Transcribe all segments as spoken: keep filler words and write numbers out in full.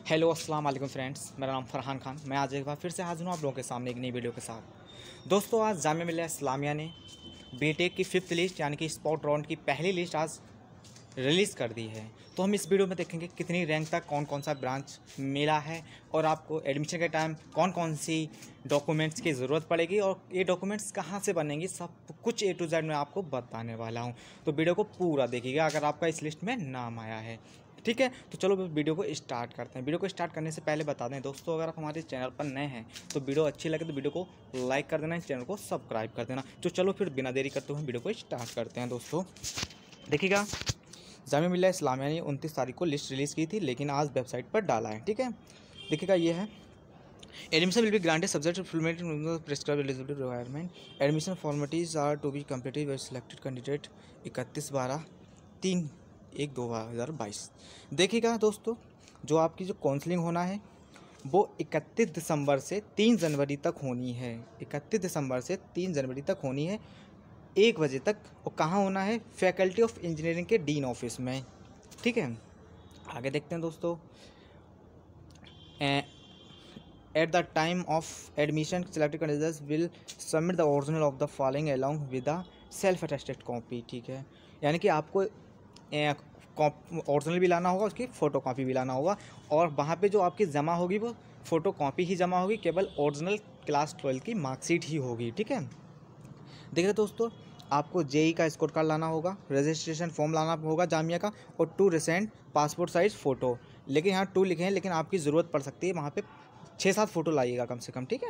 Hello अस्सलाम वालेकुम friends, मेरा नाम फरहान खान। मैं आज एक बार फिर से हाजिर हूँ आप लोगों के सामने एक नई वीडियो के साथ। दोस्तों, आज जामिया मिलिया इस्लामिया ने बीटेक की फिफ्थ लिस्ट यानी कि स्पॉट राउंड की पहली लिस्ट आज रिलीज़ कर दी है। तो हम इस वीडियो में देखेंगे कितनी रैंक तक कौन कौन सा ब्रांच मिला है और आपको एडमिशन के टाइम कौन कौन सी डॉक्यूमेंट्स की ज़रूरत पड़ेगी और ये डॉक्यूमेंट्स कहाँ से बनेंगी, सब कुछ ए टू जेड मैं आपको बताने वाला हूँ। तो वीडियो को पूरा देखिएगा अगर आपका इस लिस्ट में नाम आया है, ठीक है। तो चलो वीडियो को स्टार्ट करते हैं। वीडियो को स्टार्ट करने से पहले बता दें दोस्तों, अगर आप हमारे चैनल पर नए हैं तो वीडियो अच्छी लगे तो वीडियो को लाइक कर देना, चैनल को सब्सक्राइब कर देना। तो चलो फिर बिना देरी करते हुए वीडियो को स्टार्ट करते हैं। दोस्तों देखिएगा, जामिया मिलिया इस्लामिया ने उनतीस तारीख को लिस्ट रिलीज़ की थी, लेकिन आज वेबसाइट पर डाला है, ठीक है। देखिएगा, ये है admission will be granted subject to fulfilment prescribed eligibility requirement. Admission formalities are to be completed by selected candidate इकतीस बारह तीन एक दो हज़ार बाईस। देखिएगा दोस्तों, जो आपकी जो काउंसलिंग होना है वो इकतीस दिसंबर से तीन जनवरी तक होनी है। इकतीस दिसंबर से तीन जनवरी तक होनी है, एक बजे तक। और कहाँ होना है? फैकल्टी ऑफ इंजीनियरिंग के डीन ऑफिस में, ठीक है। आगे देखते हैं दोस्तों, at the time of admission selected candidates will submit the original of the following along with the self attested copy, ठीक है। यानी कि आपको ओरिजिनल भी लाना होगा, उसकी फ़ोटो कॉपी भी लाना होगा, और वहाँ पे जो आपकी जमा होगी वो फ़ोटो कॉपी ही जमा होगी, केवल ओरिजिनल क्लास ट्वेल्थ की मार्कशीट ही होगी, ठीक है। देखिए दोस्तों, आपको जेई का स्कोर कार्ड लाना होगा, रजिस्ट्रेशन फॉर्म लाना होगा जामिया का, और two recent passport size photo. लेकिन यहाँ टू लिखे हैं, लेकिन आपकी ज़रूरत पड़ सकती है, वहाँ पे छः सात फ़ोटो लाइएगा कम से कम, ठीक है।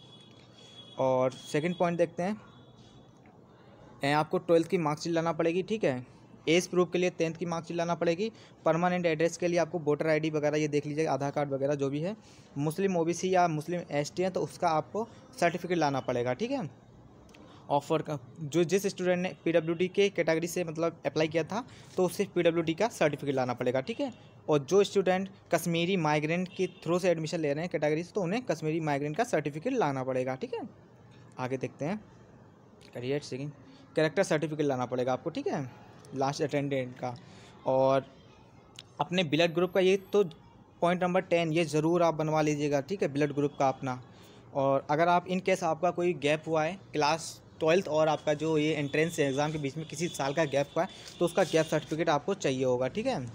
और सेकंड पॉइंट देखते हैं, आपको ट्वेल्थ की मार्कशीट लाना पड़ेगी, ठीक है। एज प्रूफ के लिए टेंथ की मार्कशीट लाना पड़ेगी। परमानेंट एड्रेस के लिए आपको वोटर आईडी वगैरह ये देख लीजिएगा, आधार कार्ड वगैरह जो भी है। मुस्लिम ओबीसी या मुस्लिम एसटी है तो उसका आपको सर्टिफिकेट लाना पड़ेगा, ठीक है। ऑफर का जो जिस स्टूडेंट ने पीडब्ल्यूडी के कैटेगरी से मतलब अप्लाई किया था तो उससे पीडब्ल्यूडी का सर्टिफिकेट लाना पड़ेगा, ठीक है। और जो स्टूडेंट कश्मीरी माइग्रेंट के थ्रू से एडमिशन ले रहे हैं कैटेगरी से, तो उन्हें कश्मीरी माइग्रेंट का सर्टिफिकेट लाना पड़ेगा, ठीक है। आगे देखते हैं, करियर सेकेंड कैरेक्टर सर्टिफिकेट लाना पड़ेगा आपको, ठीक है, लास्ट अटेंडेंट का। और अपने ब्लड ग्रुप का, ये तो पॉइंट नंबर टेन, ये ज़रूर आप बनवा लीजिएगा, ठीक है, ब्लड ग्रुप का अपना। और अगर आप इन केस आपका कोई गैप हुआ है क्लास ट्वेल्थ और आपका जो ये एंट्रेंस एग्ज़ाम के बीच में किसी साल का गैप हुआ है तो उसका गैप सर्टिफिकेट आपको चाहिए होगा, ठीक है।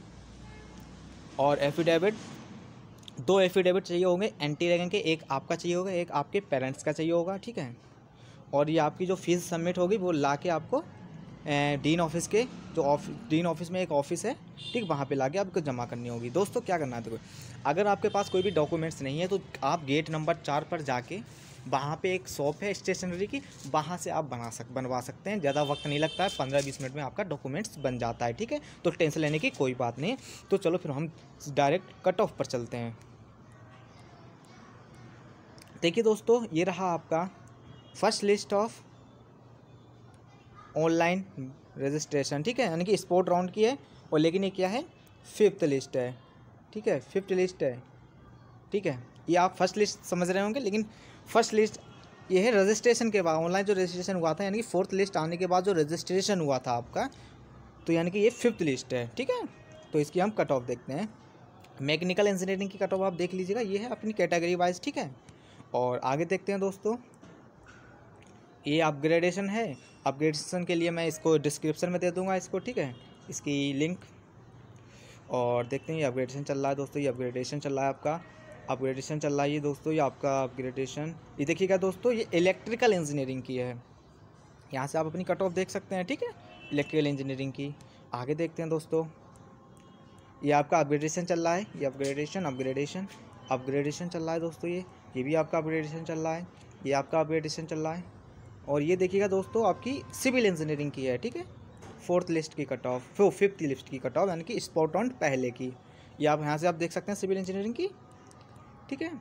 और एफिडेविट, दो एफिडेविट चाहिए होंगे एंटी रैगिंग के, एक आपका चाहिए होगा, एक आपके पेरेंट्स का चाहिए होगा, ठीक है। और ये आपकी जो फीस सबमिट होगी वो ला के आपको डीन ऑफिस के जो ऑफिस डीन ऑफिस में एक ऑफिस है, ठीक, वहाँ पे लाके आपको जमा करनी होगी। दोस्तों क्या करना है, देखो, अगर आपके पास कोई भी डॉक्यूमेंट्स नहीं है तो आप गेट नंबर चार पर जाके, वहाँ पे एक शॉप है स्टेशनरी की, वहाँ से आप बना सक बनवा सकते हैं। ज़्यादा वक्त नहीं लगता है, पंद्रह बीस मिनट में आपका डॉक्यूमेंट्स बन जाता है, ठीक है। तो टेंशन लेने की कोई बात नहीं। तो चलो फिर हम डायरेक्ट कट ऑफ पर चलते हैं। देखिए दोस्तों, ये रहा आपका first list of online registration, ठीक है, यानी कि स्पोर्ट राउंड की है। और लेकिन ये क्या है, फिफ्थ लिस्ट है, ठीक है, फिफ्थ लिस्ट है, ठीक है। ये आप फर्स्ट लिस्ट समझ रहे होंगे, लेकिन फर्स्ट लिस्ट ये है रजिस्ट्रेशन के बाद, ऑनलाइन जो रजिस्ट्रेशन हुआ था, यानी कि फोर्थ लिस्ट आने के बाद जो रजिस्ट्रेशन हुआ था आपका, तो यानी कि ये फिफ्थ लिस्ट है, ठीक है। तो इसकी हम कट ऑफ देखते हैं। मैकेनिकल इंजीनियरिंग की कट ऑफ आप देख लीजिएगा, ये है अपनी कैटेगरी वाइज, ठीक है। और आगे देखते हैं दोस्तों, ये अपग्रेडेशन है। अपग्रेडेशन के लिए मैं इसको डिस्क्रिप्शन में दे दूंगा इसको, ठीक है, इसकी लिंक। और देखते हैं ये अपग्रेडेशन चल रहा है दोस्तों, ये अपग्रेडेशन चल रहा है आपका, अपग्रेडेशन चल रहा है ये दोस्तों, ये आपका अपग्रेडेशन। ये देखिएगा दोस्तों, ये इलेक्ट्रिकल इंजीनियरिंग की है। यहाँ से आप अपनी कट ऑफ देख सकते हैं, ठीक है, इलेक्ट्रिकल इंजीनियरिंग की। आगे देखते हैं दोस्तों, ये आपका अपग्रेडेशन चल रहा है, ये अपग्रेडेशन अपग्रेडेशन अपग्रेडेशन चल रहा है दोस्तों, ये ये भी आपका अपग्रेडेशन चल रहा है, ये आपका अपग्रेडेशन चल रहा है। और ये देखिएगा दोस्तों, आपकी सिविल इंजीनियरिंग की है, ठीक है, फोर्थ लिस्ट की कट ऑफ, फिर फिफ्थ लिस्ट की कट ऑफ, यानी कि स्पॉट राउंड पहले की। ये आप यहाँ से आप देख सकते हैं सिविल इंजीनियरिंग की, ठीक है।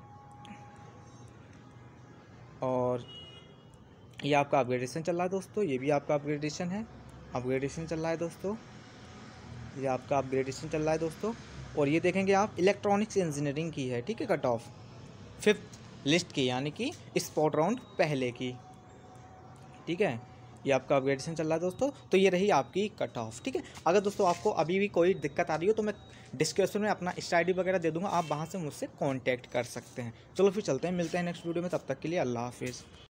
और ये आपका अपग्रेडेशन चल रहा है दोस्तों, ये भी आपका अपग्रेडेशन है, अपग्रेडेशन चल रहा है दोस्तों, ये आपका अपग्रेडेशन चल रहा है दोस्तों। और ये देखेंगे आप इलेक्ट्रॉनिक्स इंजीनियरिंग की है, ठीक है, कट ऑफ फिफ्थ लिस्ट की, यानी कि स्पॉट राउंड पहले की, ठीक है। ये आपका अपग्रेडेशन चल रहा है दोस्तों। तो ये रही आपकी कट ऑफ, ठीक है। अगर दोस्तों आपको अभी भी कोई दिक्कत आ रही हो तो मैं डिस्क्रिप्शन में अपना इंस्टा आई डी वगैरह दे दूँगा, आप वहाँ से मुझसे कॉन्टैक्ट कर सकते हैं। चलो फिर चलते हैं, मिलते हैं नेक्स्ट वीडियो में, तब तक के लिए अल्लाह हाफिज़।